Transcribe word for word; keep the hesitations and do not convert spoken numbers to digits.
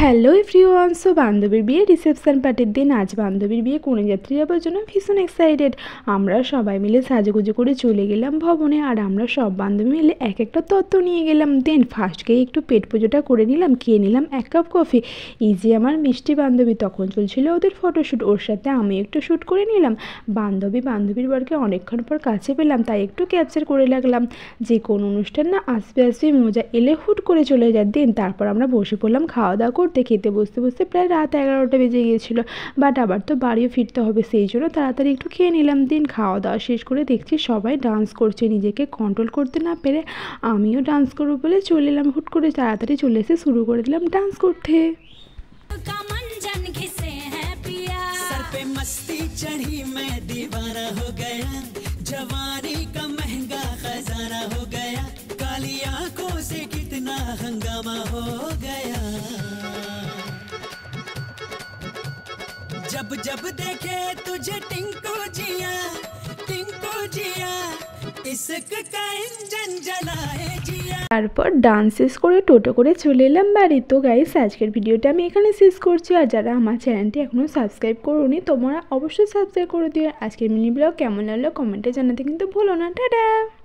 Hello everyone, so বান্ধবীর বিয়ে reception পার্টির দিন। আজ বান্ধবীর বিয়ে কনেযাত্রী যাবার জন্য ভীষণ এক্সাইটেড। আমরা সবাই মিলে সাজুগুজু করে চলে গেলাম ভবনে, আর আমরা সব বান্ধবী মিলে এক একটা তত্ত্ব নিয়ে গেলাম। দেন ফার্স্ট গিয়ে একটু পেট পুজোটা করে নিলাম, খেয়ে নিলাম এক কাপ কফি। এই যে আমার মিষ্টি বান্ধবী, তখন চলছিল ওদের ফটোশ্যুট, ওর সাথে আমি একটু শ্যুট করে নিলাম। বান্ধবী বান্ধবীর বরকে অনেকক্ষণ পর কাছে পেলাম, তাই একটু ক্যাপচার করে লাগলাম। যে কোনো অনুষ্ঠান না আসবে আসবে মজা এলে হুট করে চলে যায়। দেন তারপর আমরা বসে পড়লাম খাওয়া দাওয়া করতে। খেতে বসতে বসতে প্রায় রাত এগারোটা বেজে গিয়েছিলো, বাট আবার তো বাড়িও ফিরতে হবে, সেই জন্য তাড়াতাড়ি একটু খেয়ে নিলাম। দিন খাওয়া দাওয়া শেষ করে দেখছি সবাই ডান্স করছে। নিজেকে কন্ট্রোল করতে না পেরে আমিও ডান্স করবো বলে চলে এলাম। হুট করে তাড়াতাড়ি চলে এসে শুরু করে দিলাম ডান্স করতে। जब जब देखे तुझे टिंकू जिया टिंकू जिया इश्क का इंजन जलाए जिया। তারপর ডান্স শেষ করে টোটো করে চলে এলাম বাড়ি। তো গাইস, আজকের ভিডিওটা আমি এখানে শেষ করছি। আর যারা আমার চ্যানেলটি এখনও সাবস্ক্রাইব করোনি, তোমরা অবশ্যই সাবস্ক্রাইব করে দিও। আজকের মিনি ব্লগ কেমন লাগলো কমেন্টে জানাতে কিন্তু ভুলো না। টাটা।